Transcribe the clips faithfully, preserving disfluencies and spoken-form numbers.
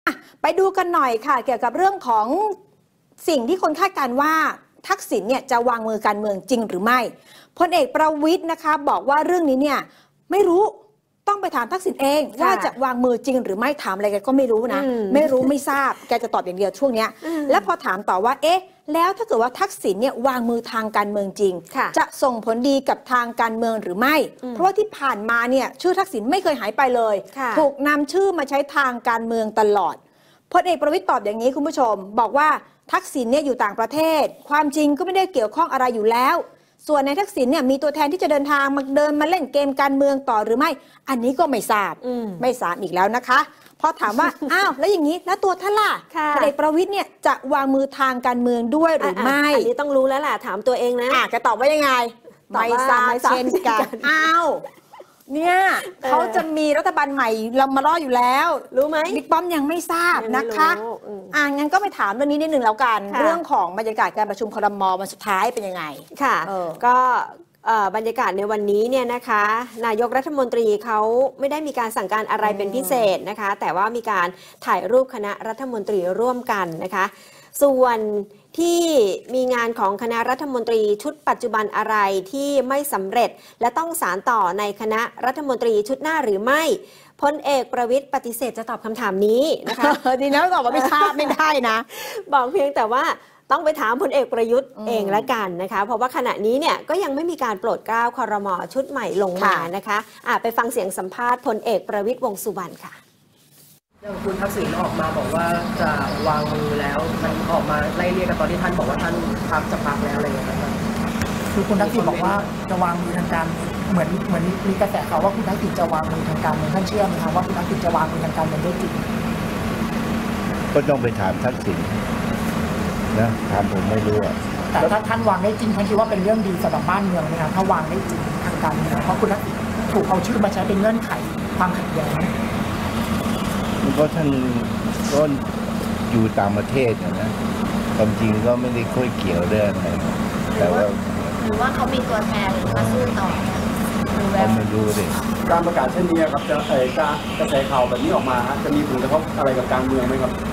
ไปดูกันหน่อยค่ะเกี่ยวกับเรื่องของสิ่งที่คนคาดการณ์ว่าทักษิณเนี่ยจะวางมือการเมืองจริงหรือไม่พลเอกประวิตรนะคะบอกว่าเรื่องนี้เนี่ยไม่รู้ต้องไปถามทักษิณเองว่าจะวางมือจริงหรือไม่ถามอะไรแกก็ไม่รู้นะไม่รู้ไม่ทราบแกจะตอบอย่างเดียวช่วงนี้แล้วพอถามต่อว่าเอ๊ะแล้วถ้าเกิดว่าทักษิณเนี่ยวางมือทางการเมืองจริงจะส่งผลดีกับทางการเมืองหรือไม่เพราะว่าที่ผ่านมาเนี่ยชื่อทักษิณไม่เคยหายไปเลยถูกนำชื่อมาใช้ทางการเมืองตลอดพลเอกประวิตรตอบอย่างนี้คุณผู้ชมบอกว่าทักษิณเนี่ยอยู่ต่างประเทศความจริงก็ไม่ได้เกี่ยวข้องอะไรอยู่แล้วส่วนในทักษิณเนี่ยมีตัวแทนที่จะเดินทางมาเดินมาเล่นเกมการเมืองต่อหรือไม่อันนี้ก็ไม่ทราบไม่ทราบอีกแล้วนะคะพอถามว่า อ้าวแล้วอย่างนี้แล้วตัวท่านล่ะพลเอกประวิตรเนี่ยจะวางมือทางการเมืองด้วยหรือไม่อันนี้ต้องรู้แล้วล่ะถามตัวเองนะอ่ะจะตอบว่ายังไงไม่ทราบเช่นกันอ้าวเนี่ยเขาจะมีรัฐบาลใหม่เรามารออยู่แล้วรู้ไหมบิ๊กป้อมยังไม่ทราบนะคะอ่างั้นก็ไปถามเรื่องนี้นิดนึงแล้วกันเรื่องของบรรยากาศการประชุมครม.วันสุดท้ายเป็นยังไงค่ะก็บรรยากาศในวันนี้เนี่ยนะคะนายกรัฐมนตรีเขาไม่ได้มีการสั่งการอะไรเป็นพิเศษนะคะแต่ว่ามีการถ่ายรูปคณะรัฐมนตรีร่วมกันนะคะส่วนที่มีงานของคณะรัฐมนตรีชุดปัจจุบันอะไรที่ไม่สำเร็จและต้องสานต่อในคณะรัฐมนตรีชุดหน้าหรือไม่พลเอกประวิตรปฏิเสธจะตอบคำถามนี้นะคะดีนะตอบว่าไม่ทราบไม่ได้นะบอกเพียงแต่ว่าต้องไปถามพลเอกประยุทธ์เองละกันนะคะเพราะว่าขณะนี้เนี่ยก็ยังไม่มีการโปรดเกล้าครม.ชุดใหม่ลงมานะคะอ่ะไปฟังเสียงสัมภาษณ์พลเอกประวิตรวงษ์สุวรรณค่ะอย่างคุณทักษิณออกมาบอกว่าจะวางมือแล้วมันออกมาไล่เรียกกันตอนที่ท่านบอกว่าท่านพักจะพักแล้วอะไรอย่างเงี้ยครับคือคุณทักษิณบอกว่าจะวางมือทางการเหมือนเหมือนมีกระแสข่าวว่าคุณทักษิณจะวางมือทางการเมืองท่านเชื่อไหมครับว่าคุณทักษิณจะวางมือทางการเมืองได้จริงก็ต้องไปถามทักษิณนะถามผมไม่รู้อ่ะแต่ถ้าท่านวางได้จริงท่านคิดว่าเป็นเรื่องดีสำหรับบ้านเมืองไหมครับถ้าวางได้จริงทางการเมืองเพราะคุณทักษิณถูกเอาชื่อมาใช้เป็นเงื่อนไขความขัดแย้งเพราะท่านก็อยู่ต่างประเทศนะความจริงก็ไม่ได้ค่อยเกี่ยวเรื่องอะไรแต่ว่าหรือว่าเขามีตัวแทนมาสู้ต่อเราไม่รู้เลยการประกาศเช่นนี้ครับจะเอ่การกระแสข่าวแบบนี้ออกมาจะมีผลกระทบอะไรกับการเมืองไหมครับ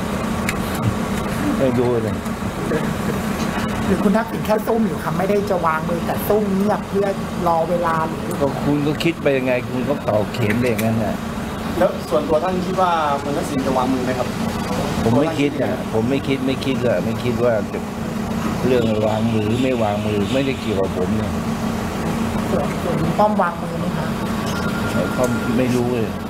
ไม่รู้เลยหรือคุณทักษิณแค่ซุ่มอยู่ครับไม่ได้จะวางมือแต่ซุ่มเงียบเพื่อรอเวลาหรือคุณก็คิดไปยังไงคุณก็ตอบเขียนเองนั่นแหละแล้วส่วนตัวท่านคิดว่าคุณทักษิณจะวางมือไหมครับผมไม่คิดอ่ะผมไม่คิดไม่คิดเลยไม่คิดว่าจะเรื่องวางมือไม่วางมือไม่ได้เกี่ยวกับผมเนี่ยส่วนส่วนป้อมวางมือไหมคะเขาไม่รู้เลย